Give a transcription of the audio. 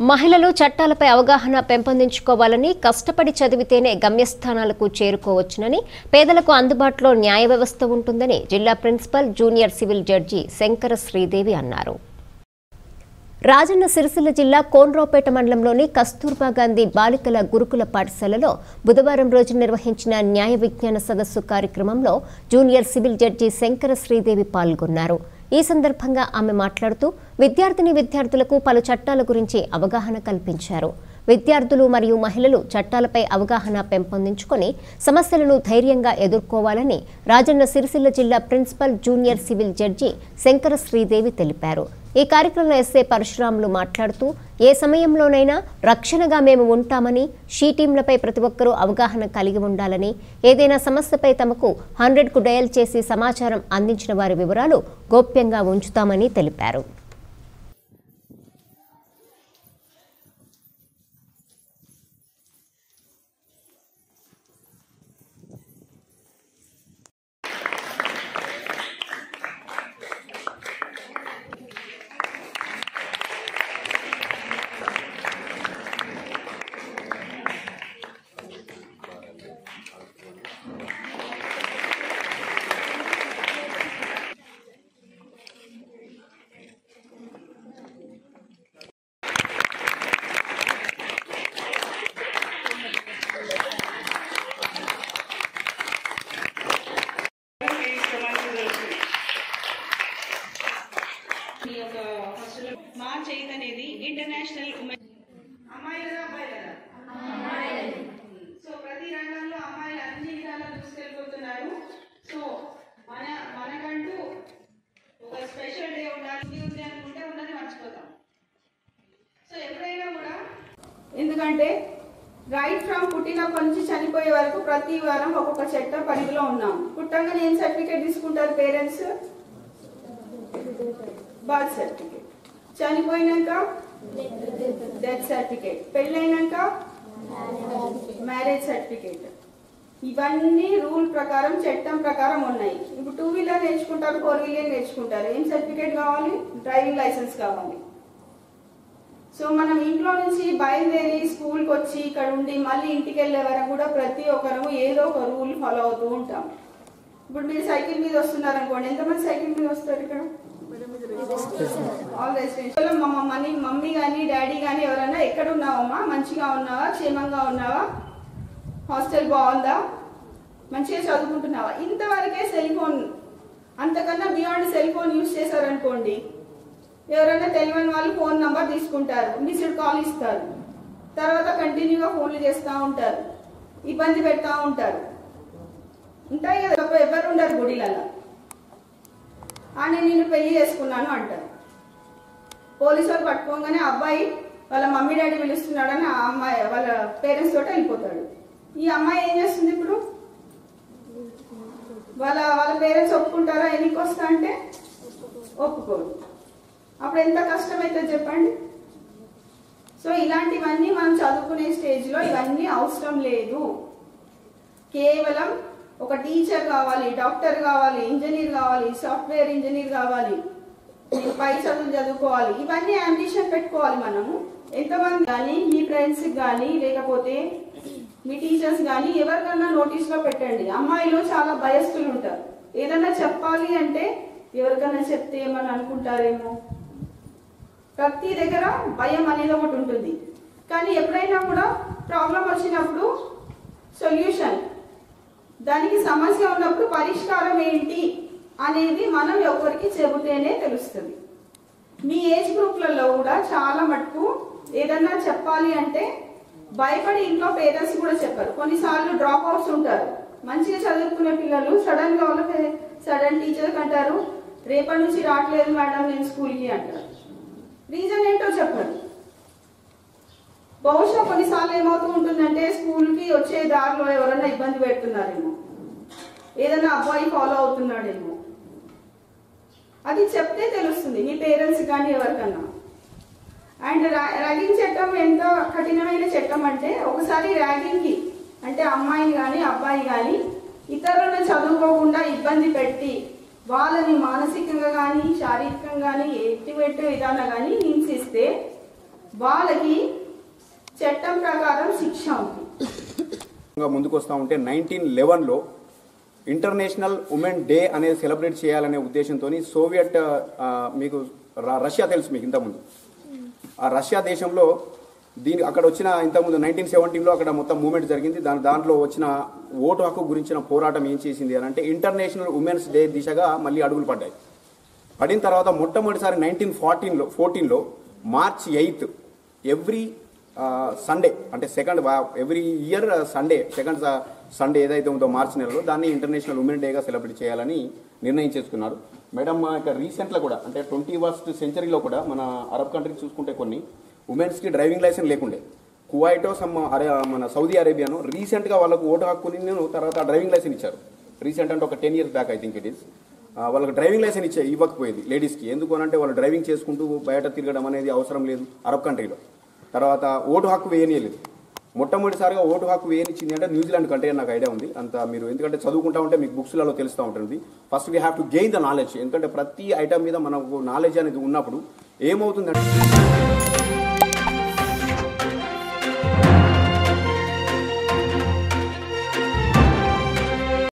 మహిళలు చట్టాలపై అవగాహన పెంపొందించుకోవాలని, కష్టపడి చదివితేనే గమ్యస్థానాలకు చేరుకోవచ్చునని, పేదలకు అందుబాటులో న్యాయ వ్యవస్థ ఉంటుందని జిల్లా principal junior civil judge Shankara Sridevi అన్నారు. రాజన్న సిరిసిల్ల జిల్లా కోనరావుపేట మండలంలోని కస్తూర్బా గాంధీ బాలికల గురుకుల పాఠశాలలో బుధవారం రోజు నిర్వహించిన న్యాయ విజ్ఞాన సదస్సు కార్యక్రమంలో junior civil judge Shankara Sridevi పాల్గొన్నారు. ఈ సందర్భంగా ఆమె మాట్లాడుతూ విద్యార్థులకు పలు చట్టాల గురించి అవగాహన కల్పించారు. విద్యార్థులు మరియు మహిళలు చట్టాలపై అవగాహన పెంపొందించుకొని సమస్యలను ధైర్యంగా ఎదుర్కోవాలని రాజన్న సిరిసిల్ల జిల్లా principal junior civil judge Shankara Sridevi తెలిపారు. ఈ కార్యక్రమంలో ఎస్ఏ పరశురాములు మాట్లాడుతూ ఏ సమయంలోనైనా రక్షణగా మేము ఉంటామని, షీ టీంలపై ప్రతి ఒక్కరూ అవగాహన కలిగి ఉండాలని, ఏదైనా సమస్యపై తమకు 100కు డయల్ చేసి సమాచారం అందించిన వారి వివరాలు గోప్యంగా ఉంచుతామని తెలిపారు. మార్చ్ 8 అనేది ఇంటర్నేషనల్ సో ప్రతి రంగంలో అమ్మాయిలు అన్ని విధాలుగా దూసుకెళ్ళిపోతున్నారు. సో మనకంటూ ఒక స్పెషల్ డే ఉండాలి అనుకుంటే ఉన్నది మర్చిపోతాం. సో ఎప్పుడైనా కూడా ఎందుకంటే రైట్ ఫ్రమ్ పుట్టినప్పటి నుంచి చనిపోయే వరకు ప్రతి వారం ఒక్కొక్క చట్టం పరిధిలో ఉన్నాం. పుట్టంగానే ఏం సర్టిఫికేట్ తీసుకుంటారు పేరెంట్స్? Birth certificate. చనిపోయినాక డెత్ సర్టిఫికేట్. పెళ్ళైనాక మ్యారేజ్ సర్టిఫికేట్. ఇవన్నీ రూల్ ప్రకారం చట్టం ప్రకారం ఉన్నాయి. ఇప్పుడు 2 వీలర్ నేర్చుకుంటారు, 4 వీలర్ నేర్చుకుంటారు. ఏం సర్టిఫికేట్ కావాలి? డ్రైవింగ్ లైసెన్స్ కావాలి. సో మనం ఇంట్లో నుంచి బయలుదేరి స్కూల్కి వచ్చి ఇక్కడ ఉండి మళ్ళీ ఇంటికి వెళ్ళే వరకు కూడా ప్రతి ఒక్కరు ఏదో ఒక రూల్ ఫాలో అవుతూ ఉంటాం. ఇప్పుడు మీరు సైకిల్ మీద వస్తున్నారు అనుకోండి, ఎంతమంది సైకిల్ మీద వస్తారు ఇక్కడ? All residential. మమ్మీ కానీ డాడీ కానీ ఎవరైనా ఎక్కడ ఉన్నావమ్మా, మంచిగా ఉన్నావా, క్షేమంగా ఉన్నావా, హాస్టల్ బాగుందా, మంచిగా చదువుకుంటున్నావా, ఇంతవరకే సెల్ ఫోన్. అంతకన్నా బియాండ్ సెల్ ఫోన్ యూజ్ చేశారనుకోండి, ఎవరైనా తెలియని వాళ్ళు ఫోన్ నంబర్ తీసుకుంటారు, మిస్డ్ కాల్ ఇస్తారు, తర్వాత కంటిన్యూగా ఫోన్లు చేస్తూ ఉంటారు, ఇబ్బంది పెడతా ఉంటారు. ఉంటాయి కదా, ఎవరు ఉండరు గుడిలలో. నేను పెళ్లి చేసుకున్నాను అంటారు. పోలీసు వాళ్ళు పట్టుకోగానే అబ్బాయి వాళ్ళ మమ్మీ డాడీ పిలుస్తున్నాడని ఆ అమ్మాయి వాళ్ళ పేరెంట్స్ తోటి వెళ్ళిపోతాడు. ఈ అమ్మాయి ఏం చేస్తుంది? ఇప్పుడు వాళ్ళ పేరెంట్స్ ఒప్పుకుంటారా ఎన్నికి వస్తా అంటే? ఒప్పుకోరు. అప్పుడు ఎంత కష్టమవుతుంది చెప్పండి. సో ఇలాంటివన్నీ మనం చదువుకునే స్టేజ్లో ఇవన్నీ అవసరం లేదు. కేవలం ఒక టీచర్ కావాలి, డాక్టర్ కావాలి, ఇంజనీర్ కావాలి, సాఫ్ట్వేర్ ఇంజనీర్ కావాలి, పై చదువులు చదువుకోవాలి, ఇవన్నీ అంబిషన్ పెట్టుకోవాలి. మనము ఎంతమంది కానీ మీ ఫ్రెండ్స్ కానీ లేకపోతే మీ టీచర్స్ కానీ ఎవరికన్నా నోటీస్లో పెట్టండి. అమ్మాయిలు చాలా భయస్థులు ఉంటారు. ఏదన్నా చెప్పాలి అంటే ఎవరికన్నా చెప్తే ఏమని అనుకుంటారేమో, ప్రతి దగ్గర భయం అనేది ఒకటి ఉంటుంది. కానీ ఎప్పుడైనా కూడా ప్రాబ్లం వచ్చినప్పుడు సొల్యూషన్, దానికి సమస్య ఉన్నప్పుడు పరిష్కారం ఏంటి అనేది మనం ఎవరికి చెబితేనే తెలుస్తుంది. మీ ఏజ్ గ్రూప్లలో కూడా చాలా మటుకు ఏదన్నా చెప్పాలి అంటే భయపడి ఇంట్లో పేరెంట్స్ కూడా చెప్పారు. కొన్నిసార్లు డ్రాప్ అవుట్స్ ఉంటారు. మంచిగా చదువుకునే పిల్లలు సడన్గా సడన్ టీచర్కి అంటారు, రేపటి నుంచి రావట్లేదు మేడం నేను స్కూల్కి అంటారు. రీజన్ ఏంటో చెప్పరు. బహుశా కొన్నిసార్లు ఏమవుతూ ఉంటుందంటే స్కూల్కి వచ్చే దారిలో ఎవరైనా ఇబ్బంది పెడుతున్నారేమో, ఏదైనా అబ్బాయి ఫాలో అవుతున్నాడేమో, అది చెప్తే తెలుస్తుంది మీ పేరెంట్స్ కానీ ఎవరికన్నా. అండ్ ర్యాగింగ్ చట్టం ఎంత కఠినమైన చట్టం అంటే, ఒకసారి ర్యాగింగ్కి అంటే అమ్మాయిని కానీ అబ్బాయి కానీ ఇతరులను చదువుకోకుండా ఇబ్బంది పెట్టి వాళ్ళని మానసికంగా కానీ శారీరకంగా కానీ ఎట్టి విధానం కానీ హింసిస్తే వాళ్ళకి చట్టం ప్రకారం శిక్ష ఉంది. ముందుకు వస్తూ ఉంటే 1911లో ఇంటర్నేషనల్ ఉమెన్ డే అనేది సెలబ్రేట్ చేయాలనే ఉద్దేశంతో సోవియట్ మీకు రష్యా తెలుసు మీకు ఇంతకుముందు, ఆ రష్యా దేశంలో అక్కడ వచ్చిన ఇంతకుముందు 1917లో అక్కడ మొత్తం మూవ్మెంట్ జరిగింది. దాంట్లో వచ్చిన ఓటు హక్కు గురించిన పోరాటం ఏం చేసింది అని అంటే ఇంటర్నేషనల్ ఉమెన్స్ డే దిశగా మళ్ళీ అడుగులు పడ్డాయి. పడిన తర్వాత మొట్టమొదటిసారి 1914లో మార్చ్ 8 ఎవ్రీ సండే అంటే ఎవ్రీ ఇయర్ సెకండ్ సండే ఏదైతే ఉందో మార్చి నెలలో దాన్ని ఇంటర్నేషనల్ ఉమెన్ డేగా సెలబ్రేట్ చేయాలని నిర్ణయం చేసుకున్నారు. మేడం ఇక రీసెంట్లో కూడా అంటే 21st సెంచరీలో కూడా మన అరబ్ కంట్రీ చూసుకుంటే కొన్ని ఉమెన్స్కి డ్రైవింగ్ లైసెన్స్ లేకుండే. కువైటో మన సౌదీ అరేబియాను రీసెంట్గా వాళ్ళకు ఓటు హక్కుని తర్వాత డ్రైవింగ్ లైసెన్స్ ఇచ్చారు. రీసెంట్ అంటే ఒక 10 years back I think it is. వాళ్ళకి డ్రైవింగ్ లైసెన్స్ ఇవ్వకపోయేది లేడీస్కి. ఎందుకు అనంటే వాళ్ళు డ్రైవింగ్ చేసుకుంటూ బయట తిరగడం అనేది అవసరం లేదు అరబ్ కంట్రీలో. తర్వాత ఓటు హక్కు వేయనీయలేదు. మొట్టమొదటిసారిగా ఓటు హక్కు వేయనిచ్చింది అంటే న్యూజిలాండ్ కంట్రీ అని నాకు ఐడియా ఉంది. అంత మీరు ఎందుకంటే చదువుకుంటా ఉంటే మీకు బుక్స్లలో తెలుస్తూ ఉంటుంది. First we have to gain the knowledge. ఎందుకంటే ప్రతి ఐటమ్ మీద మనకు నాలెడ్జ్ అనేది ఉన్నప్పుడు ఏమవుతుందంటే